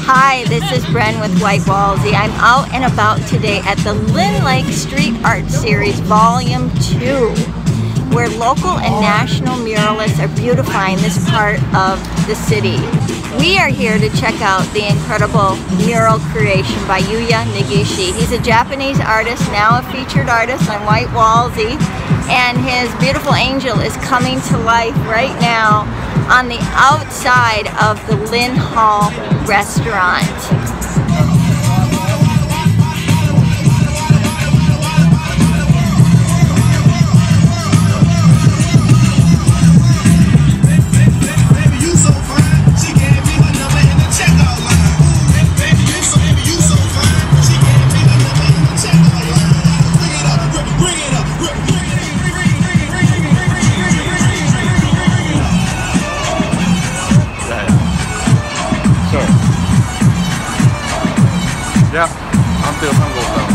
Hi, this is Bren with White Wallsy. I'm out and about today at the Lyn Lake Street Art Series Volume 2, where local and national muralists are beautifying this part of the city. We are here to check out the incredible mural creation by Yuya Negishi. He's a Japanese artist, now a featured artist on White Wallsy, and his beautiful angel is coming to life right now on the outside of the Lyn Hall restaurant. Yeah, I'm still hungry though.